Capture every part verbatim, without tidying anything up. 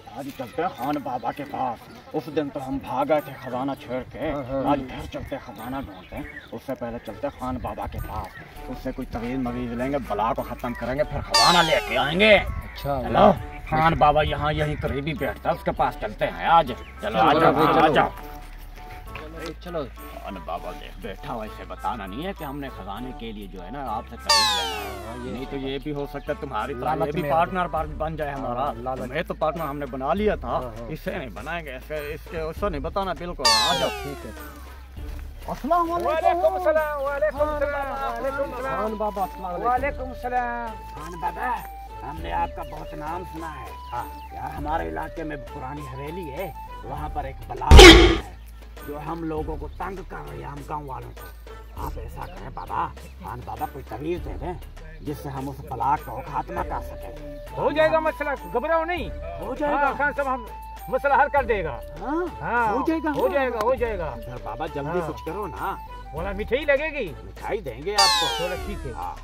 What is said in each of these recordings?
आज चलते हैं खान बाबा के पास। उस दिन तो हम भाग गए थे खजाना छोड़ के, आज फिर चलते खजाना ढूंढते। उससे पहले चलते खान बाबा के पास, उससे कोई तवीज़ मवीज़ लेंगे, बला को खत्म करेंगे, फिर खजाना लेके आएंगे। अच्छा चलो, खान बाबा यहाँ यहीं करीबी बैठता है, उसके पास चलते हैं आज। चलो आ जाओ आ जाओ चलो। खान बाबा देख बैठा, वैसे बताना नहीं है कि हमने खजाने के लिए जो है ना आपसे तवीज़ लेना है, नहीं तो ये भी हो सकता है तुम्हारी तरह ये भी पार्टनर बन जाए हमारा। मैं तो पार्टनर हमने बना लिया था, इससे नहीं बनाएंगे, इसके इसके उससे नहीं बताना बिल्कुल। आ जाओ ठीक है। अस्सलाम वालेकुम। सलाम वालेकुम सलाम खान बाबा अस्सलाम वालेकुम सलाम। खान बाबा, हमने आपका बहुत नाम सुना है। यार हमारे इलाके में पुरानी हवेली है, वहाँ पर एक बला है जो हम लोगों को तंग कर रही है, हम गाँव वालों को। आप ऐसा करें बाबा, खान बाबा कोई तवीज़ दे दें जिससे हम उस बला को खात्मा कर सकें। हो जाएगा मसला, घबराओ नहीं, हो जाएगा खान साहब, हम मसला हल कर देगा। हाँ, हाँ हो जाएगा हो जाएगा हो जाएगा। फिर बाबा जल्दी हाँ। कुछ करो ना। बोला मिठाई लगेगी, मिठाई देंगे आपको। चलो ठीक है। हाँ।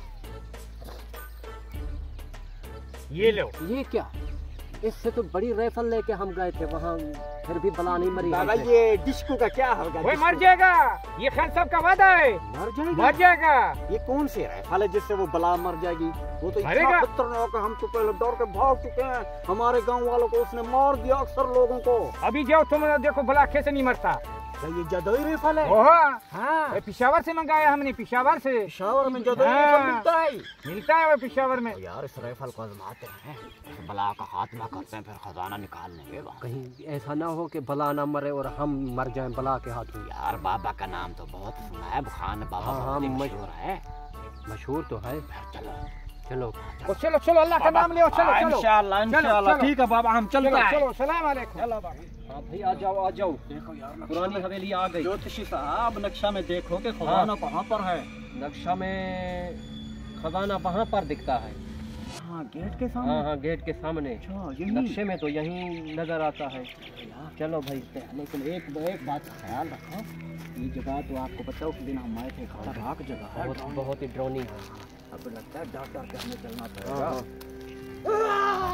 ये लो। ये क्या, इससे तो बड़ी राइफल लेके हम गए थे वहाँ, फिर भी बला नहीं मरी। बाबा ये डिस्को का क्या होगा? वो मर जाएगा, ये खान साहब का वादा है, मर जाएगा। मर जाएगा। ये कौन सी राइफल है जिससे वो बला मर जाएगी? वो तो मरेगा। इतना खतरनाक है, हम तो पहले डर के भाग चुके हैं। हमारे गांव वालों को उसने मार दिया, अक्सर लोगों को। अभी जाओ तुम देखो भला कैसे नहीं मरता। क्या ये जदोई राइफल है? ओहो, हाँ, ये पिशावर से मंगाया हमने, पिशावर से। पिशावर में जदोई हाँ। राइफल मिलता है? मिलता है वो पिशावर में। यार इस राइफल को आजमाते हैं, इस बला का खात्मा करते हैं, फिर खजाना निकाल लेंगे। कहीं ऐसा ना हो कि बला ना मरे और हम मर जाएं बला के हाथों। यार बाबा का नाम तो बहुत सुना है, खान बाबा हाँ, बहुत ही हाँ, मशहूर है। मशहूर तो है। चलो चलो ओ, चलो चलो अल्लाह का नाम लियो। चलो चलो इंशाल्लाह इंशाल्लाह। ठीक है बाबा, हम चलते चलो हैं। चलो सलाम वालेकुम। चलो बाबा। हाँ भाई आ जाओ आ जाओ। देखो यार पुरानी हवेली आ गई। ज्योतिषी साहब नक्शा में देखो कि खजाना कहाँ पर है। नक्शा में खजाना वहाँ पर दिखता है। हाँ गेट के हाँ सामने। हाँ गेट के सामने। अच्छा यही। नक्शे में तो यहीं नजर आता है। चलो भाई। लेकिन एक एक बात का ख्याल रखो, ये जगह तो आपको पता है उस दिन हम आए थे, खतरनाक जगह है, बहुत बहुत ही ड्रोनी है। अब लगता है डर डर के हमें चलना हाँ, पड़ेगा।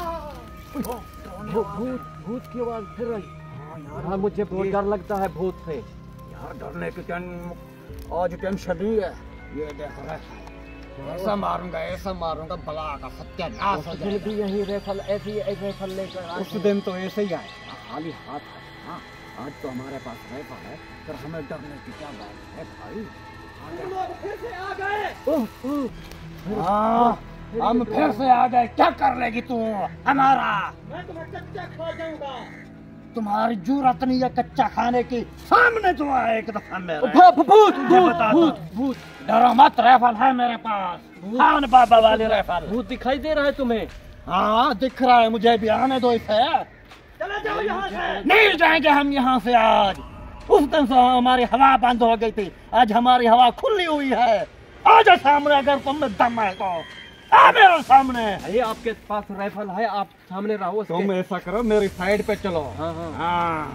हाँ। भूत भूत की आवाज फिर रही। हाँ मुझे बहुत डर लगता है भूत से। यार डरने की टें आज टेंशन नहीं है। ये देखो ऐसा मारूंगा ऐसा मारूंगा बला का सत्यानाश हो फिर जाएगा। भी यही रेफल ऐसी एक रेफल लेकर आए। उस दिन तो ऐसे ही आए, खाली हाथ है। हाँ आज तो हमारे पास राइफल है, फिर हमें डरने की क्या बात है भाई। फिर से आ गए। ओह, ओह, हाँ हम फिर से आ गए, क्या कर लेगी तू हमारा? मैं तुम्हें कच्चा खा जाऊंगा। तुम्हारी जरूरत नहीं है कच्चा खाने की, सामने तो आए एक दफा मेरे। भूत भूत बता दो। भूत भूत डरो मत, राइफल है मेरे पास, खान बाबा वाली राइफल। भूत दिखाई दे रहा है तुम्हें? हाँ दिख रहा है मुझे भी, आने दो इसे। चले जाओ यहाँ से। नहीं जाएंगे हम यहाँ से आज। उस दिन से हमारी हवा बंद हो गई थी, आज हमारी हवा खुली हुई है। आ जा सामने, अगर तुम में दम है तो आ मेरे सामने। अरे आपके पास राइफल है, आप सामने रहो उसके। तुम ऐसा करो मेरी साइड पे चलो। हाँ हाँ हाँ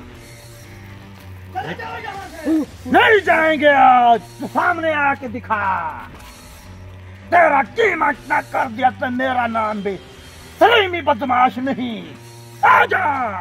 चले जाओ यहाँ से। नहीं जाएंगे आज, सामने आके दिखा। तेरा कीमत न कर दिया तो मेरा नाम भी सलीमी बदमाश नहीं। आजा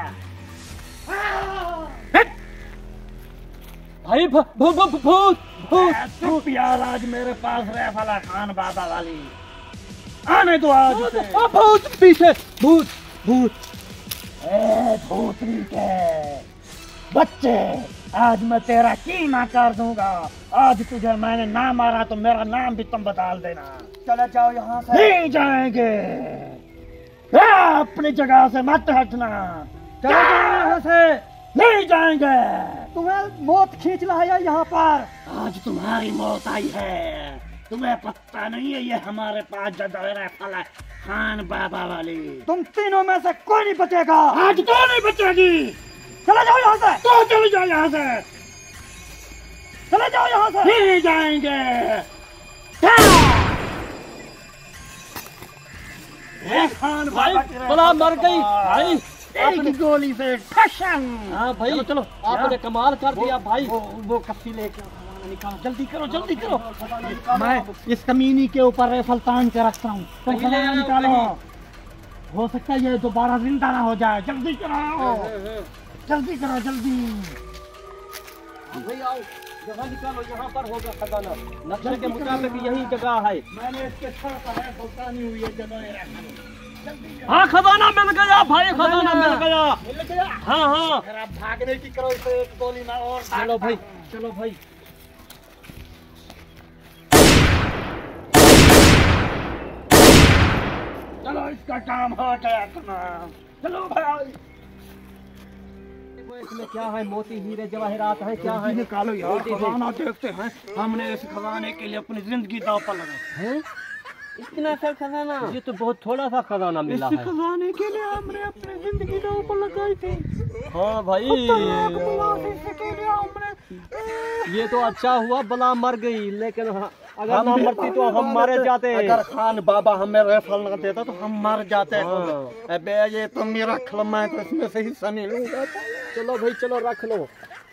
भाई भूत भूत भूत भूत चुप यार, आज मेरे पास राइफल है खान बाबा वाली, आने दो आज उसे। भूत भूत पीछे भूत भूत। ए भूतनी के बच्चे, आज मैं तेरा कीमा कर दूंगा। आज तुझे मैंने ना मारा तो मेरा नाम भी तुम बदल देना। चले जाओ यहाँ से। नहीं जाएंगे, ए, अपनी जगह से मत हटना। चले जाओ यहाँ से। नहीं जाएंगे, तुम्हें मौत खींच लाया यहाँ पर। आज तुम्हारी मौत आई है। तुम्हें पता नहीं है ये हमारे पास जदोई राइफल है खान बाबा वाली। तुम तीनों में से कोई नहीं बचेगा। आज तो नहीं बचेगी। चले जाओ यहाँ से। तो चले जाओ यहाँ से। चले जाओ यहाँ से। नहीं जाएंगे। ए, खान भाई बाबा की बला मर गई भाई। एक गोली से ठशन। हाँ भाई चलो, चलो आपने कमाल कर दिया भाई। वो वो कस्सी लेके आओ, निकालो जल्दी करो जल्दी करो। मैं इस कमीनी के ऊपर राइफल तान के रखता हूँ, तुम खजाना निकालो। हो सकता है ये दोबारा जिंदा ना हो जाए। जल्दी करो, जल्दी करो, जल्दी। भाई आओ, जगह निकालो, यहाँ पर होगा खजाना। नक्शे के मुताबिक यही जगह है। मैंने इसके साथ है, भुगतानी हुई है जगह। हाँ खजाना मिल गया भाई, खजाना मिल गया। मिल गया? हाँ हाँ फिर आप भागने की करो, इसे एक गोली में और चलो भाई, चलो भाई। चलो इसका काम हो गया तमाम। चलो भाई, इसमें क्या है? मोती हीरे जवाहरात हैं, क्या है? निकालो यार खजाना, देखते हैं। हमने इस खजाने के लिए अपनी जिंदगी दांव पर लगाई हैं? इतना सा खजाना? ये तो बहुत थोड़ा सा खजाना मिला इस है। खजाने के लिए हमने अपनी जिंदगी दांव पर लगाई थी। हाँ भाई, इसके लिए हमने ये तो अच्छा हुआ बला मर गई, लेकिन हाँ, अगर ना मरती तो हम मारे जाते। अगर खान बाबा हमें रेफल न देता तो हम मर जाते। हाँ। अबे ये तो मेरा खलमा है, तो इसमें से हिस्सा नहीं लूंगा। चलो भाई, चलो रख लो।